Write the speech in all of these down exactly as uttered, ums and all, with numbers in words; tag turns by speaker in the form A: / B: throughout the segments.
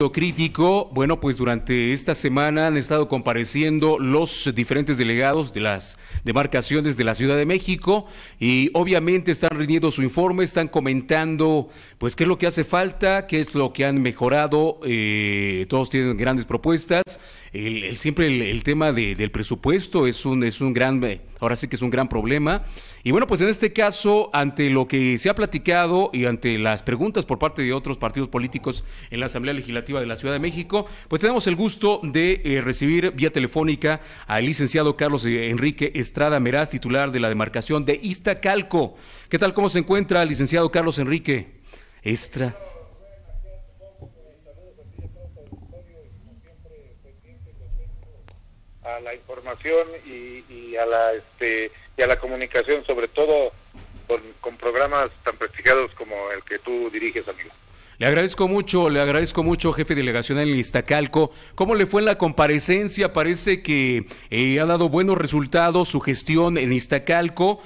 A: punto crítico. Bueno, pues durante esta semana han estado compareciendo los diferentes delegados de las demarcaciones de la Ciudad de México y obviamente están rindiendo su informe, están comentando pues qué es lo que hace falta, qué es lo que han mejorado. Eh, todos tienen grandes propuestas. El, el, siempre el, el tema de, del presupuesto es un, es un gran, ahora sí que es un gran problema. Y bueno, pues en este caso, ante lo que se ha platicado y ante las preguntas por parte de otros partidos políticos en la Asamblea Legislativa de la Ciudad de México, pues tenemos el gusto de eh, recibir vía telefónica al licenciado Carlos Enrique Estrada Meraz, titular de la demarcación de Iztacalco. ¿Qué tal? ¿Cómo se encuentra, licenciado Carlos Enrique Estrada?
B: A la información y, y a la este y a la comunicación, sobre todo con, con programas tan prestigiados como el que tú diriges, amigo.
A: Le agradezco mucho, le agradezco mucho, jefe delegacional en Iztacalco. ¿Cómo le fue en la comparecencia? Parece que eh, ha dado buenos resultados su gestión en Iztacalco.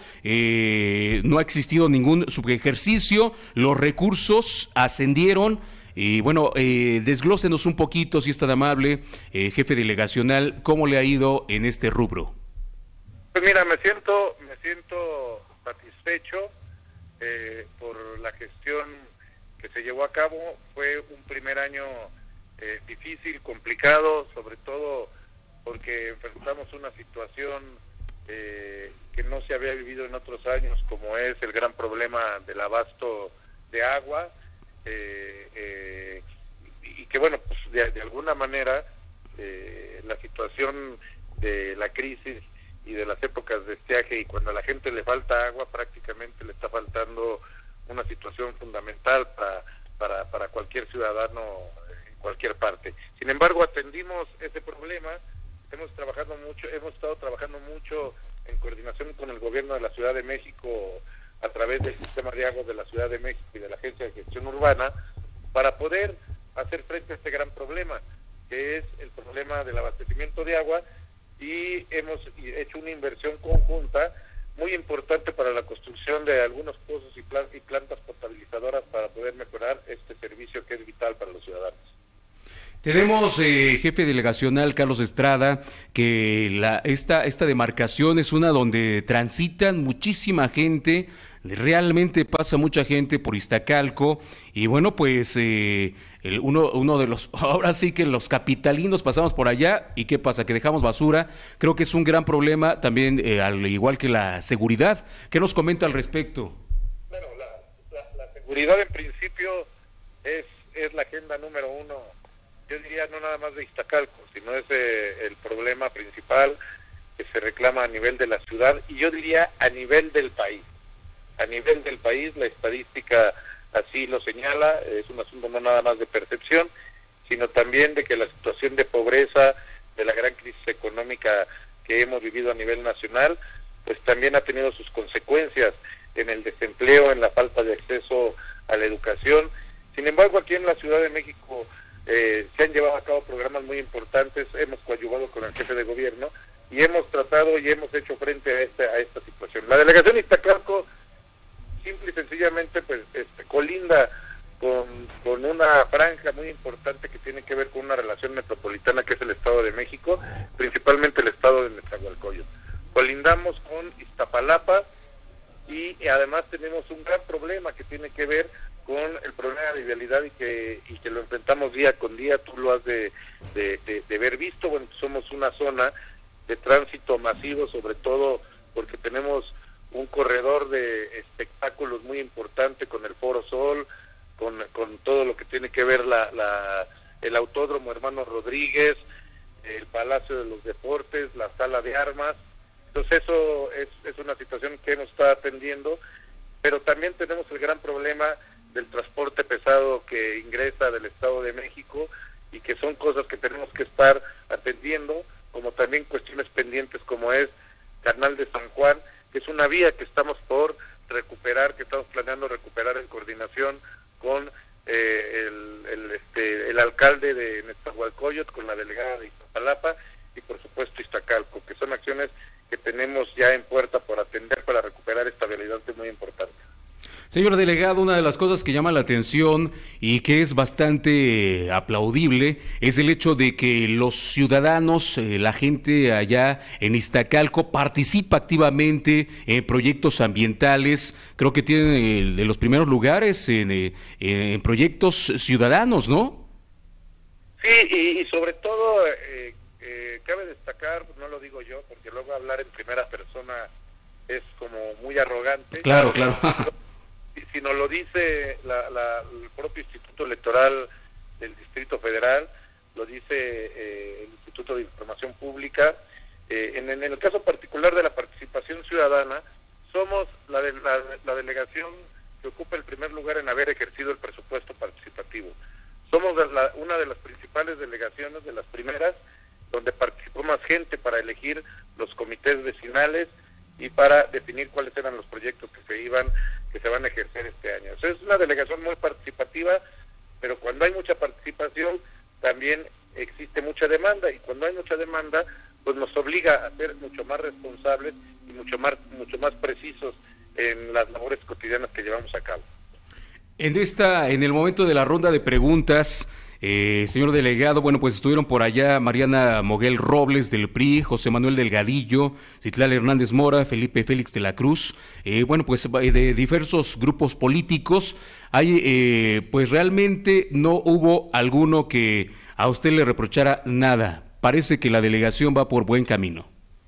A: Eh, no ha existido ningún subejercicio, los recursos ascendieron. Y bueno, eh, desglósenos un poquito, si es tan amable, eh, jefe delegacional, ¿cómo le ha ido en este rubro?
B: Pues mira, me siento, me siento satisfecho eh, por la gestión que se llevó a cabo. Fue un primer año eh, difícil, complicado, sobre todo porque enfrentamos una situación eh, que no se había vivido en otros años, como es el gran problema del abasto de agua. Eh, eh, y que bueno, pues de, de alguna manera eh, la situación de la crisis y de las épocas de estiaje, y cuando a la gente le falta agua, prácticamente le está faltando una situación fundamental para, para, para cualquier ciudadano en cualquier parte. Sin embargo, atendimos ese problema, hemos trabajado mucho, hemos estado trabajando mucho en coordinación con el gobierno de la Ciudad de México a través del sistema de agua de la Ciudad de México y de la Agencia de Gestión Urbana, para poder hacer frente a este gran problema, que es el problema del abastecimiento de agua, y hemos hecho una inversión conjunta muy importante para la construcción de algunos pozos y, plan y plantas potabilizadoras para poder mejorar este servicio que es vital para los ciudadanos.
A: Tenemos, eh, jefe delegacional Carlos Estrada, que la, esta, esta demarcación es una donde transitan muchísima gente, realmente pasa mucha gente por Iztacalco, y bueno, pues eh, el, uno, uno de los, ahora sí que los capitalinos pasamos por allá, y ¿qué pasa? Que dejamos basura. Creo que es un gran problema también, eh, al igual que la seguridad. ¿Qué nos comenta al respecto?
B: Bueno, la, la, la seguridad en principio es, es la agenda número uno. Yo diría no nada más de Iztacalco, sino es eh, el problema principal que se reclama a nivel de la ciudad, y yo diría a nivel del país. A nivel del país, la estadística así lo señala, es un asunto no nada más de percepción, sino también de que la situación de pobreza, de la gran crisis económica que hemos vivido a nivel nacional, pues también ha tenido sus consecuencias en el desempleo, en la falta de acceso a la educación. Sin embargo, aquí en la Ciudad de México Eh, se han llevado a cabo programas muy importantes, hemos coadyuvado con el jefe de gobierno y hemos tratado y hemos hecho frente a esta, a esta situación. La delegación Iztacalco, simple y sencillamente, pues este, colinda con, con una franja muy importante que tiene que ver con una relación metropolitana que es el Estado de México, principalmente el Estado de Nezahualcóyotl. Colindamos con Iztapalapa y, y además tenemos un gran problema que tiene que ver con el problema de vialidad y que y que lo enfrentamos día con día. Tú lo has de, de, de, de haber visto. Bueno, somos una zona de tránsito masivo, sobre todo porque tenemos un corredor de espectáculos muy importante con el Foro Sol, con, con todo lo que tiene que ver la, la el Autódromo Hermano Rodríguez, el Palacio de los Deportes, la Sala de Armas. Entonces eso es, es una situación que hemos estado atendiendo, pero también tenemos el gran problema del transporte pesado que ingresa del Estado de México y que son cosas que tenemos que estar atendiendo, como también cuestiones pendientes como es Canal de San Juan, que es una vía que estamos por recuperar, que estamos planeando recuperar en coordinación con eh, el, el, este, el alcalde de Nezahualcóyotl, con la delegada de Iztapalapa y por supuesto Iztacalco, que son acciones que tenemos ya en puerta por atender para recuperar esta vialidad muy importante.
A: Señor delegado, una de las cosas que llama la atención y que es bastante aplaudible es el hecho de que los ciudadanos, eh, la gente allá en Iztacalco participa activamente en proyectos ambientales. Creo que tienen el de los primeros lugares en, eh, en proyectos ciudadanos, ¿no?
B: Sí, y, y sobre todo eh, eh, cabe destacar, no lo digo yo, porque luego hablar en primera persona es como muy arrogante.
A: Claro, claro.
B: Si nos lo dice la, la, el propio Instituto Electoral del Distrito Federal, lo dice eh, el Instituto de Información Pública, eh, en, en el caso particular de la participación ciudadana, somos la, de, la, la delegación que ocupa el primer lugar en haber ejercido el presupuesto participativo. Somos la, una de las principales delegaciones, de las primeras, donde participó más gente para elegir los comités vecinales y para definir cuáles eran los proyectos que se iban, que se van a ejercer este año. O sea, es una delegación muy participativa, pero cuando hay mucha participación también existe mucha demanda, y cuando hay mucha demanda pues nos obliga a ser mucho más responsables y mucho más mucho más precisos en las labores cotidianas que llevamos a cabo.
A: En esta, en el momento de la ronda de preguntas, Eh, señor delegado, bueno, pues estuvieron por allá Mariana Moguel Robles del P R I, José Manuel Delgadillo, Citlal Hernández Mora, Felipe Félix de la Cruz, eh, bueno, pues de diversos grupos políticos. Hay, eh, pues realmente no hubo alguno que a usted le reprochara nada. Parece que la delegación va por buen camino.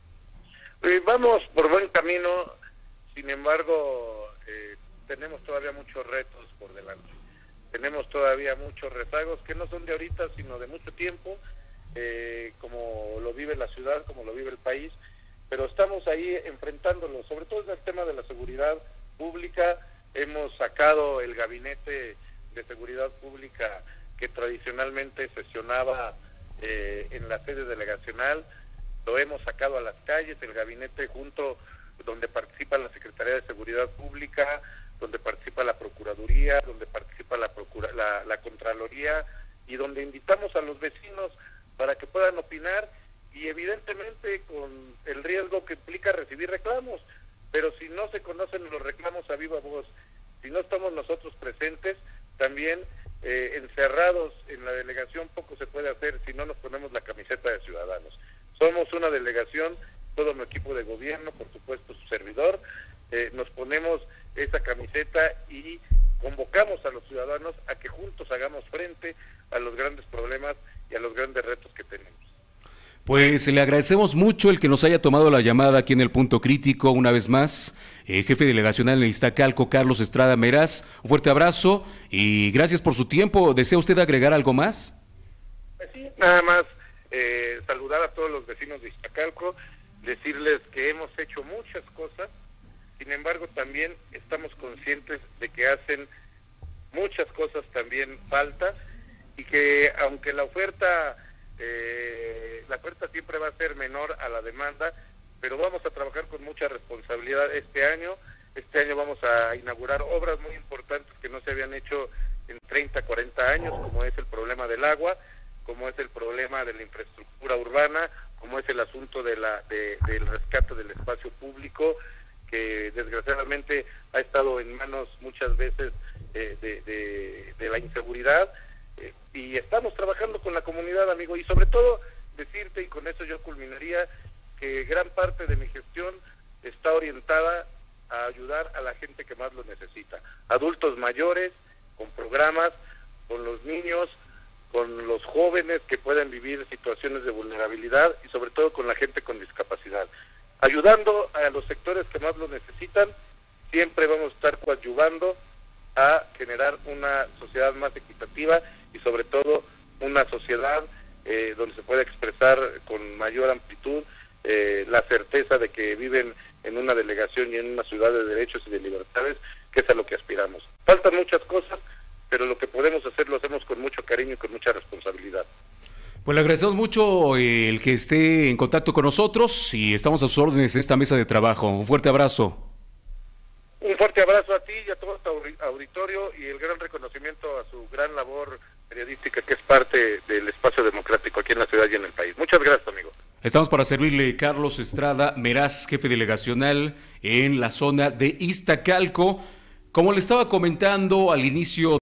B: Eh, vamos por buen camino, sin embargo, eh, tenemos todavía muchos retos por delante. Tenemos todavía muchos rezagos que no son de ahorita, sino de mucho tiempo, eh, como lo vive la ciudad, como lo vive el país, pero estamos ahí enfrentándolo, sobre todo en el tema de la seguridad pública. Hemos sacado el gabinete de seguridad pública que tradicionalmente sesionaba eh, en la sede delegacional, lo hemos sacado a las calles, el gabinete junto donde participa la Secretaría de Seguridad Pública, donde participa la Procuraduría, donde participa la, Procura, la, la Contraloría, y donde invitamos a los vecinos para que puedan opinar, y evidentemente con el riesgo que implica recibir reclamos, pero si no se conocen los reclamos a viva voz, si no estamos nosotros presentes, también eh, encerrados en la delegación poco se puede hacer si no nos ponemos la camiseta de ciudadanos. Somos una delegación, todo mi equipo de gobierno, por supuesto su servidor, eh, nos ponemos esa camiseta y convocamos a los ciudadanos a que juntos hagamos frente a los grandes problemas y a los grandes retos que tenemos.
A: Pues le agradecemos mucho el que nos haya tomado la llamada aquí en el Punto Crítico una vez más, eh, jefe delegacional en Iztacalco, Carlos Estrada Meraz. Un fuerte abrazo y gracias por su tiempo. ¿Desea usted agregar algo más?
B: Pues sí, nada más eh, saludar a todos los vecinos de Iztacalco, decirles que hemos hecho muchas cosas. Sin embargo, también estamos conscientes de que hacen muchas cosas también falta, y que aunque la oferta eh, la oferta siempre va a ser menor a la demanda, pero vamos a trabajar con mucha responsabilidad este año. Este año vamos a inaugurar obras muy importantes que no se habían hecho en treinta, cuarenta años, como es el problema del agua, como es el problema de la infraestructura urbana, como es el asunto de la de, del rescate del espacio público, que desgraciadamente ha estado en manos muchas veces eh, de, de, de la inseguridad, eh, y estamos trabajando con la comunidad, amigo, y sobre todo decirte, y con eso yo culminaría, que gran parte de mi gestión está orientada a ayudar a la gente que más lo necesita, adultos mayores, con programas, con los niños, con los jóvenes que puedan vivir situaciones de vulnerabilidad, y sobre todo con la gente con discapacidad. Ayudando a los sectores que más lo necesitan, siempre vamos a estar coadyuvando a generar una sociedad más equitativa y sobre todo una sociedad eh, donde se pueda expresar con mayor amplitud eh, la certeza de que viven en una delegación y en una ciudad de derechos y de libertades, que es a lo que aspiramos. Faltan muchas cosas, pero lo que podemos hacer lo hacemos con mucho cariño y con mucha responsabilidad.
A: Pues le agradecemos mucho eh, el que esté en contacto con nosotros y estamos a sus órdenes en esta mesa de trabajo. Un fuerte abrazo.
B: Un fuerte abrazo a ti y a todo tu auditorio, y el gran reconocimiento a su gran labor periodística, que es parte del espacio democrático aquí en la ciudad y en el país. Muchas gracias, amigo.
A: Estamos para servirle. Carlos Estrada Meraz, jefe delegacional en la zona de Iztacalco. Como le estaba comentando al inicio